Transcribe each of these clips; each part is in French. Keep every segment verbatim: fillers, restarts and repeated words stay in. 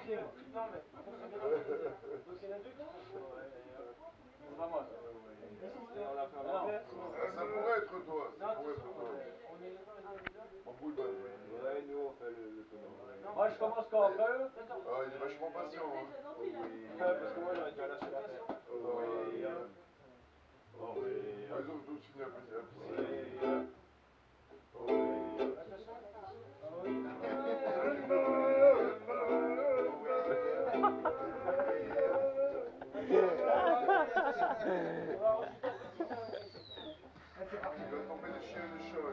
pied. Non, mais. Donc il y en a deux qui sont. C'est pas moi, ça. Ça pourrait être toi, ça pourrait être toi. En boule bonne. Ouais, nous on fait le tonneau. Moi je commence quand après eux. Ah, il est vachement patient. Hein. Oui. Parce que moi j'aurais déjà lâché la tête. Oui. Oh oui. Les autres tous finir après. Il va tomber des chiens et des chats.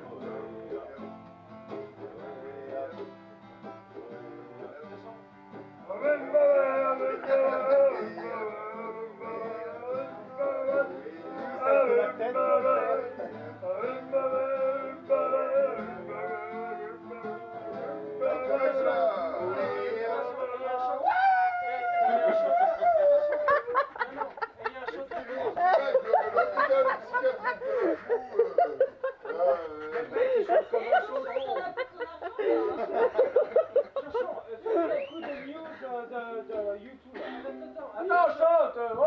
Attends, chante! Oh!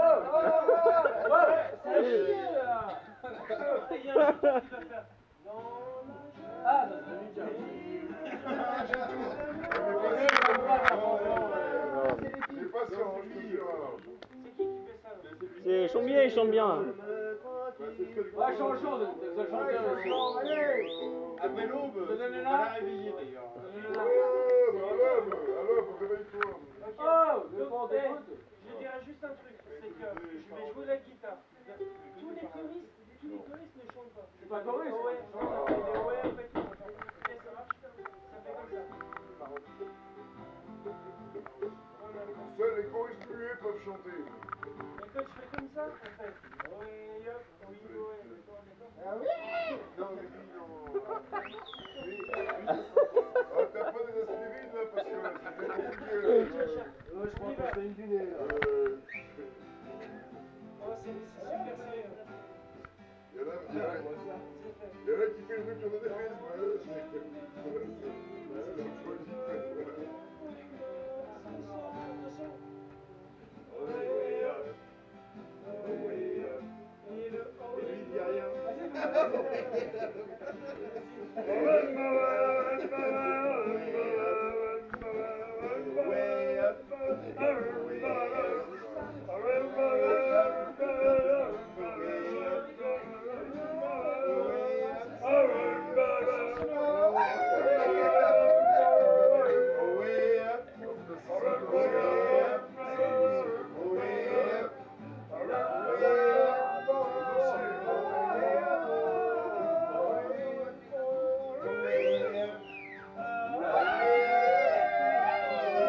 C'est chier là! Ah, dans une minute. Il est patient, je te jure. C'est Chambier, il chante bien. Ah, chante, chante, ça chante bien. Après l'aube, Je te donne on là. l'a réveillé d'ailleurs. Oh, bah alors, alors, réveille-toi. Oh, donc, hey, je dirais juste un truc, c'est que je vais jouer la guitare. Tous les choristes, tous les choristes ne chantent pas. c'est pas choriste. Ouais, non, ça fait des ouais, en fait. Ok, ça marche? Ça fait comme ça. Seuls les choristes muets peuvent chanter. Et quand je fais comme ça, en fait. Oui, hop, oui, ouais, d'accord. Ah oui? Non, mais lui, non. Ah, t'as pas des aspirines là, parce que c'est bien compliqué là. Ouais, je crois que c'est une dunée là. Euh, Oh, c'est super sérieux. Il y en a, il y en a, il y en a qui fait le truc sur le défense. Et lui il dit rien.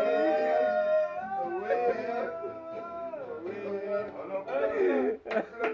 Alors,